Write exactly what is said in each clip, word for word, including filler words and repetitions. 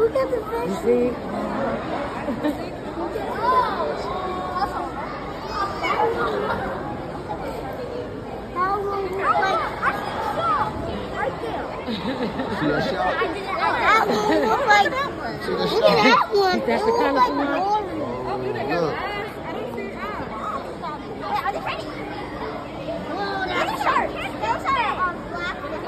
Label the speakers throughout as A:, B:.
A: Look at the fish.
B: You see?
A: How will we like? Right there.
C: See that shot?
A: That will look like.
C: See the
A: Look
C: shot?
A: at that one.
B: That's the
A: It
B: kind
A: looks
B: of
A: like
B: one.
A: orange.
C: Look.
A: Wait, are they fighting? Oh, that's a shark. Those are um, black. Look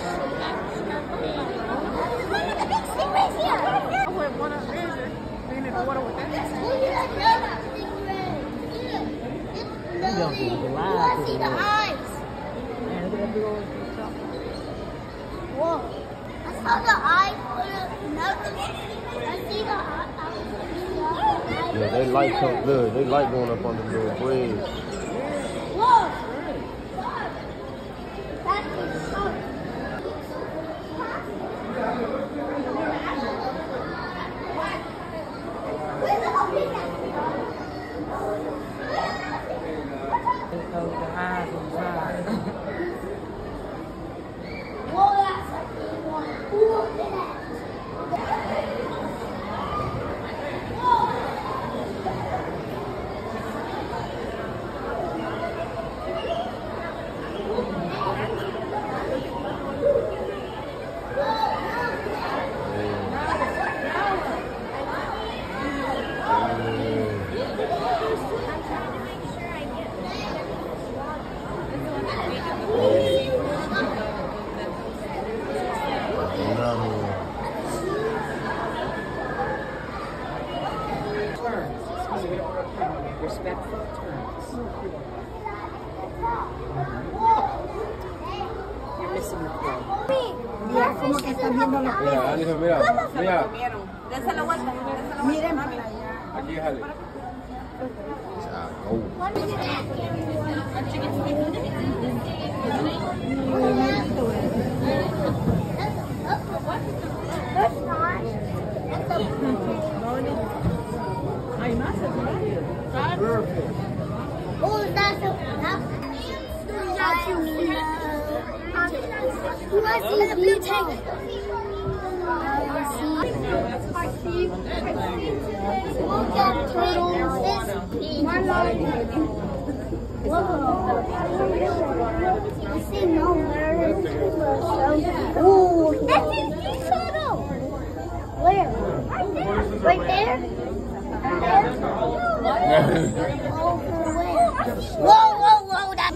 A: at the big stingrays here.
D: With one of these, being in the water with that.
A: Look at that stingray.
B: You don't see the
A: You
B: live.
A: want to see the eyes.
B: Man, look at that big old shot.
A: Whoa. I saw the eyes put up nothing. I see the eyes.
C: Yeah, they like come, look, they like going up on the little bridge.
A: Whoa. That's a shark.
B: Oh, the eyes on the side.
A: Whoa, that's a big one. Look at that.
B: Respectful turns. You're missing the point.
C: Mira, Alison, mira, mira.
D: Déselo vuelta, déselo
B: Miren
D: vuelta.
B: para allá.
C: Aquí, jale.
A: That's not. That's a
B: Ay, más se
A: Oh, that's a. That's you, Nina. Who has the blue tank? Look at turtles. One line. I see no birds. Ooh, that's a sea turtle. Where? Right there? Over where? Whoa, whoa, whoa! That's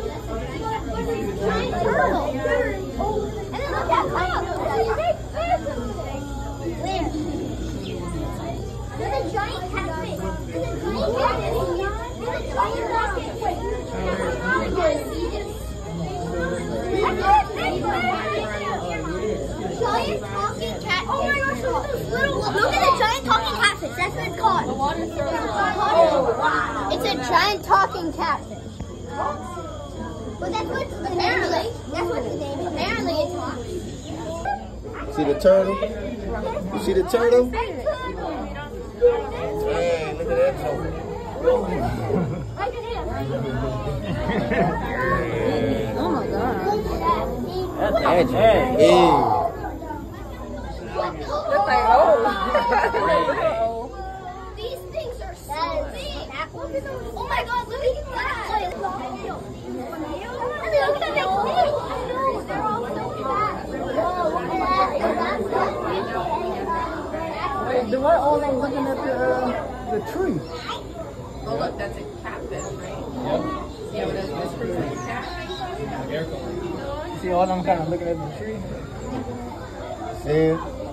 A: giant turtle. And then look at that. Big fish. Where? There's a giant catfish. There's a giant catfish. There's a giant catfish. Giant talking cat. Oh my gosh, look at this little. Look at the giant talking catfish. That's what it's called. Oh, wow. It's a giant talking catfish. But that's what apparently. That's what the name is. Apparently it talks.
C: See the turtle? You see the turtle?
A: Hey,
C: Hey, look at that turtle.
B: Oh my God.
C: That's edgy. Hey.
A: These things are so big. Oh my God, look at that. Look at that. They're all so fast.
B: The what? Oh, they're looking at the, uh, the tree.
D: Oh, look, that's a catfish, right?
C: Yep.
D: See how it has whiskers like a cat?
B: You see all them kind of looking at the tree?
C: See?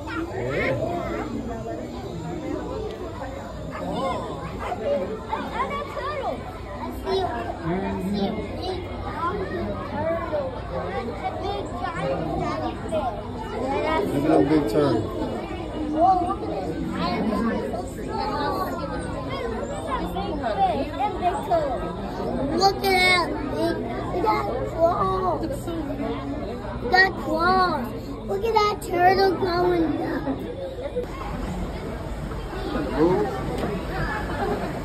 A: Another turtle. I see a big turtle. That's a big giant jellyfish.
C: Look at that big turtle.
A: Whoa, look at this. Look at that big, it got claws. It got claws. Look at that turtle going down.
C: Move.